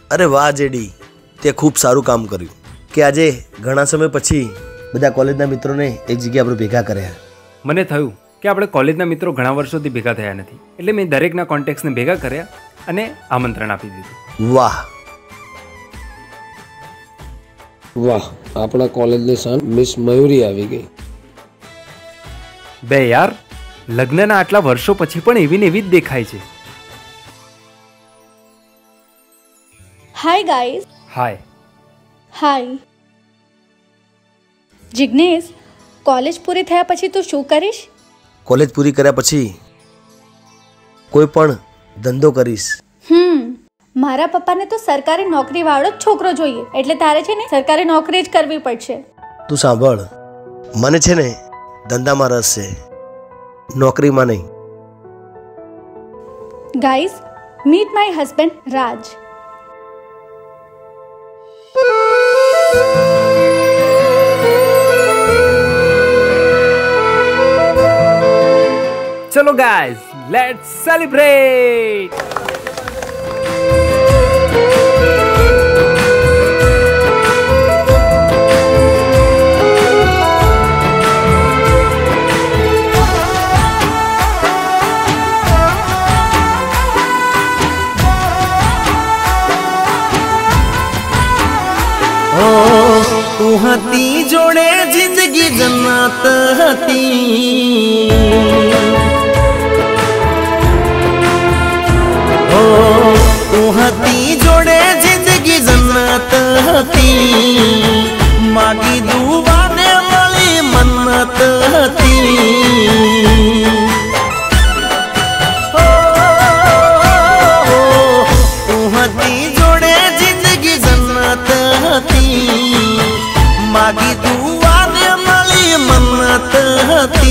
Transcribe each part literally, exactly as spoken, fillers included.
अरे वाह जेडी, તે ખૂબ સારું કામ કર્યું કે આજે ઘણા સમય પછી બધા કોલેજના મિત્રોને એક જગ્યા પર ભેગા કર્યા. મને થયું કે આપણે કોલેજના મિત્રો ઘણા વર્ષોથી ભેગા થયા નથી, એટલે મેં દરેકના કોન્ટેક્ટ્સને ભેગા કર્યા અને આમંત્રણ આપી દીધું. વાહ વાહ, આપણા કોલેજની શાન મિસ મયુરી આવી ગઈ. બે યાર, લગ્નના આટલા વર્ષો પછી પણ એવી ને એવી જ દેખાય છે. Hi guys. Hi. Hi. Jignesh, college પૂરી થયા પછી તું શું કરીશ? કોલેજ પૂરી કર્યા પછી કોઈ પણ ધંધો કરીશ. હમ મારા પપ્પાને તો સરકારી નોકરી વાળો જ છોકરો જોઈએ, એટલે તારે છે ને સરકારી નોકરી જ કરવી પડશે. તું સાંભળ, મને છે ને ધંધામાં રસ છે, નોકરીમાં નહીં. Guys, meet my husband Raj. ચલો ગાઈઝ, લેટ્સ સેલિબ્રેટ. તું હતી જોડે જિંદગી જન્નત હતી, ઓ તું હતી જોડે જિંદગી જન્નત હતી, માગી દુવાને મળી મન્નત હતી. તું હતી જોડે જિંદગી જન્નત હતી, માગી દુવાને મળી મન્નત હતી.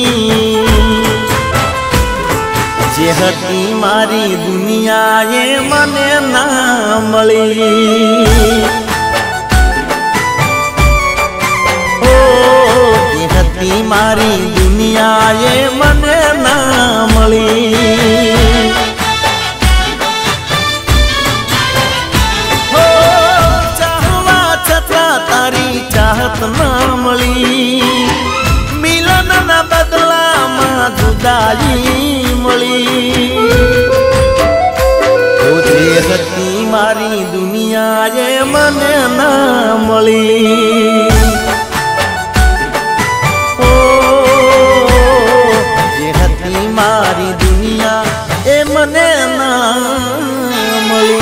જે હતી મારી દુનિયાએ મને ના મળી, ઓ જે હતી મારી દુનિયાએ મને ના મળી. ચાહત ના મળી, મિલન ના બદલામાં જુદાઈ મળી. જે હતી મારી દુનિયાએ મને ના મળી, ઓ જે હતી મારી દુનિયા એ મને ના મળી.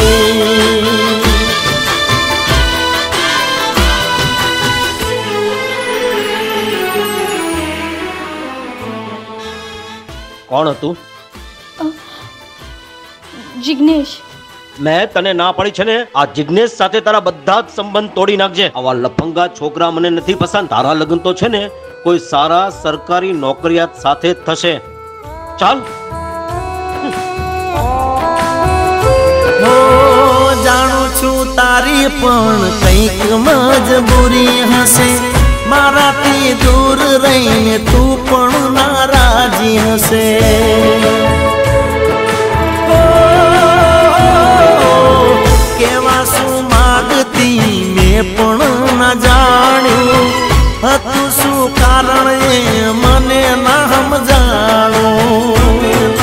કોણ હતું? જિગ્નેશ. મેં તને ના પડી છે ને, આ જિગ્નેશ સાથે તારા બધા જ સંબંધ તોડી નાખજે. આવા લફંગા છોકરા મને નથી પસંદ. તારા લગ્ન તો છે ને કોઈ સારા સરકારી નોકરિયાત સાથે થશે. ચાલ. હો જાણું છું તારી પણ કંઈક મજબૂરી હશે, મારાથી દૂર રહીને તું પણ નારાજી હશે. કેવા શું માગતી મેં પણ ના જાણ્યું, હતું શું કારણ એ મને ના સમજાણું.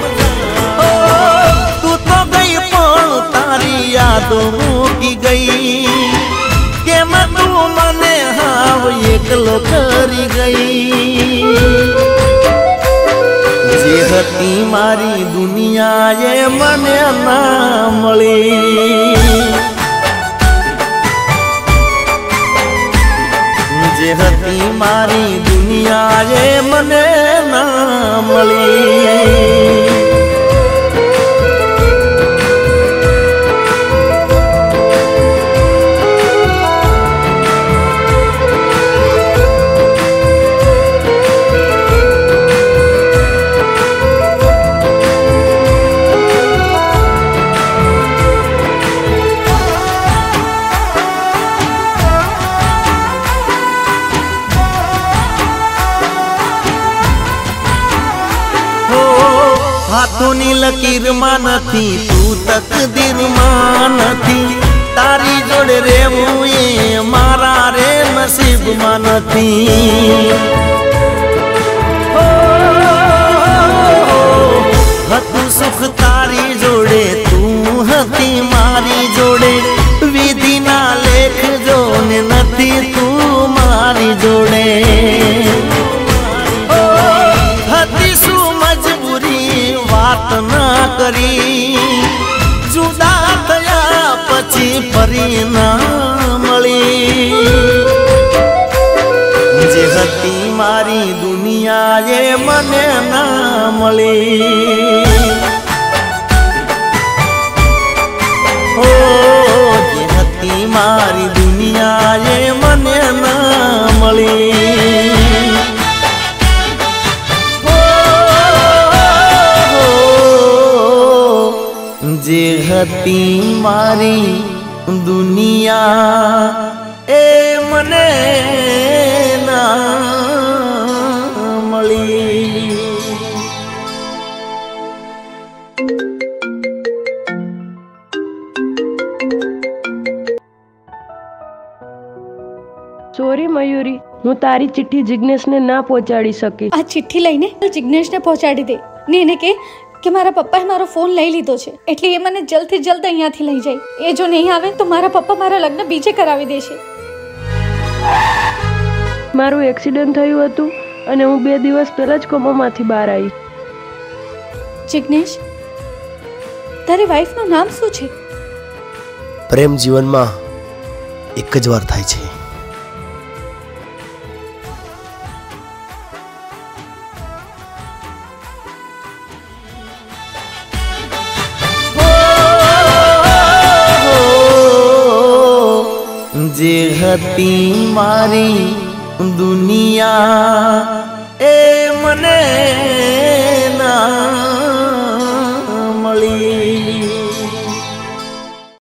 તું તો ગઈ પણ તારી યાદો મૂકી ગઈ, કેમ તું મને હાવ એકલો કરી ગઈ. જે હતી મારી દુનિયાએ મને ના મળી, જે હતી મારી દુનિયાએ મને ના મળી. હાથોની લકીરમાં નથી, તું તકદીરમાં નથી, તારી જોડે રહેવું એ મારા રે નસીબમાં નથી. હતું સુખ તારી જોડે, તું હતી મારી જોડે, વિધિના લેખ જો ને નથી તું મારી જોડે. હતી શું મજબૂરી વાત ના કરી, જુદા થયા પછી ફરી ના મળી. જે હતી મારી દુનિયા એ મને ના મળી. ઓ જે હતી મારી દુનિયા એ મને ના મળી. જે હતી મારી દુનિયા એ મને ના મળી. સોરી મયુરી, હું તારી ચિઠ્ઠી જિજ્ઞેશને ના પહોંચાડી શકી. આ ચિઠ્ઠી લઈને જિજ્ઞેશને પહોંચાડી દે ને એને કે કે મારા પપ્પાએ મારો ફોન લઈ લીધો છે, એટલે એ મને જલ્દથી જલ્દ અહીંયાથી લઈ જાય. એ જો નહીં આવે તો મારા પપ્પા મારા લગ્ન બીજે કરાવી દેશે. મારું એક્સિડન્ટ થયું હતું અને હું બે દિવસ પહેલા જ કોમામાંથી બહાર આવી. જિજ્ઞેશ, તારી વાઈફનું નામ શું છે? પ્રેમ જીવનમાં એક જ વાર થાય છે. જે હતી મારી દુનિયા એ મને